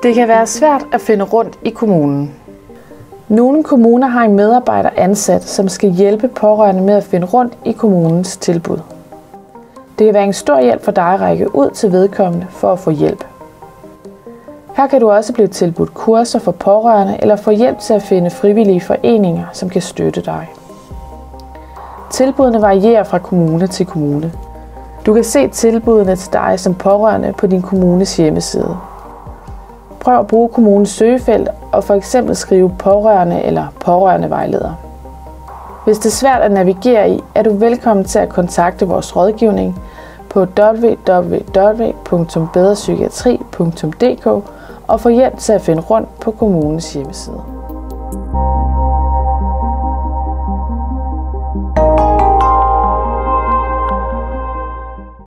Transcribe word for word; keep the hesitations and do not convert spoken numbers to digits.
Det kan være svært at finde rundt i kommunen. Nogle kommuner har en medarbejder ansat, som skal hjælpe pårørende med at finde rundt i kommunens tilbud. Det kan være en stor hjælp for dig at række ud til vedkommende for at få hjælp. Her kan du også blive tilbudt kurser for pårørende eller få hjælp til at finde frivillige foreninger, som kan støtte dig. Tilbudene varierer fra kommune til kommune. Du kan se tilbudene til dig som pårørende på din kommunes hjemmeside. Prøv at bruge kommunens søgefelt og for eksempel skrive pårørende eller pårørendevejleder. Hvis det er svært at navigere i, er du velkommen til at kontakte vores rådgivning på w w w punktum bedre psykiatri punktum d k og få hjælp til at finde rundt på kommunens hjemmeside.